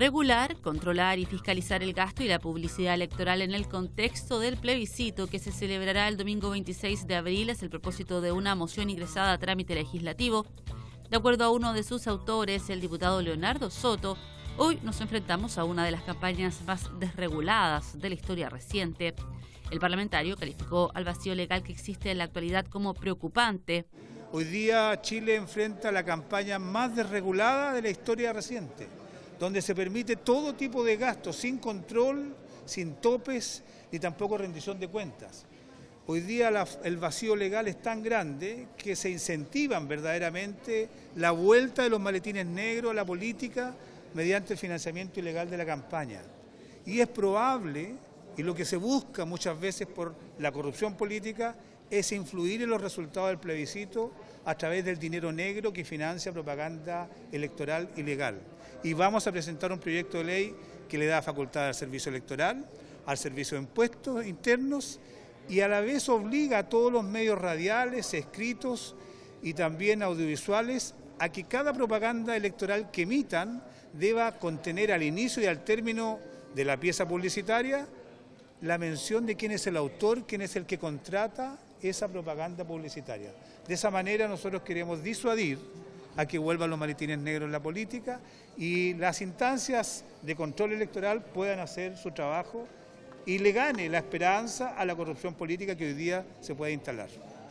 regular, controlar y fiscalizar el gasto y la publicidad electoral en el contexto del plebiscito que se celebrará el domingo 26 de abril es el propósito de una moción ingresada a trámite legislativo. De acuerdo a uno de sus autores, el diputado Leonardo Soto, hoy nos enfrentamos a una de las campañas más desreguladas de la historia reciente. El parlamentario calificó al vacío legal que existe en la actualidad como preocupante. Hoy día Chile enfrenta la campaña más desregulada de la historia reciente, donde se permite todo tipo de gastos sin control, sin topes ni tampoco rendición de cuentas. Hoy día el vacío legal es tan grande que se incentivan verdaderamente la vuelta de los maletines negros a la política mediante el financiamiento ilegal de la campaña. Y es probable, y lo que se busca muchas veces por la corrupción política, es influir en los resultados del plebiscito a través del dinero negro que financia propaganda electoral ilegal. Y vamos a presentar un proyecto de ley que le da facultad al servicio electoral, al servicio de impuestos internos y a la vez obliga a todos los medios radiales, escritos y también audiovisuales a que cada propaganda electoral que emitan deba contener al inicio y al término de la pieza publicitaria la mención de quién es el autor, quién es el que contrata esa propaganda publicitaria. De esa manera nosotros queremos disuadir a que vuelvan los maletines negros en la política y las instancias de control electoral puedan hacer su trabajo y le gane la esperanza a la corrupción política que hoy día se puede instalar.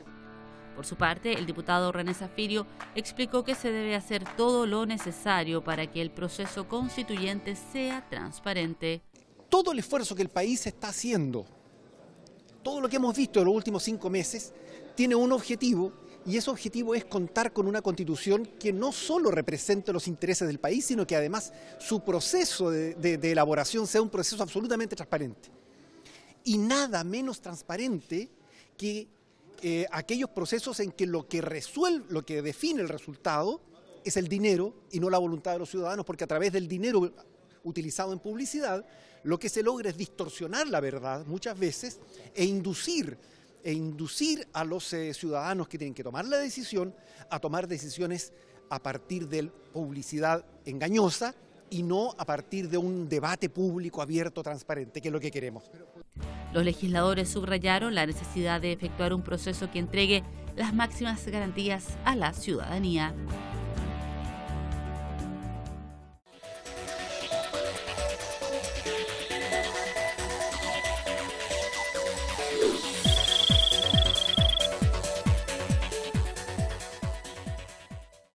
Por su parte, el diputado René Zafirio explicó que se debe hacer todo lo necesario para que el proceso constituyente sea transparente. Todo el esfuerzo que el país está haciendo, todo lo que hemos visto en los últimos 5 meses, tiene un objetivo, y ese objetivo es contar con una constitución que no solo represente los intereses del país, sino que además su proceso de elaboración sea un proceso absolutamente transparente. Y nada menos transparente que aquellos procesos en que lo que define el resultado es el dinero y no la voluntad de los ciudadanos, porque a través del dinero utilizado en publicidad, lo que se logra es distorsionar la verdad muchas veces e inducir a los ciudadanos que tienen que tomar la decisión a tomar decisiones a partir de publicidad engañosa y no a partir de un debate público abierto, transparente, que es lo que queremos. Los legisladores subrayaron la necesidad de efectuar un proceso que entregue las máximas garantías a la ciudadanía.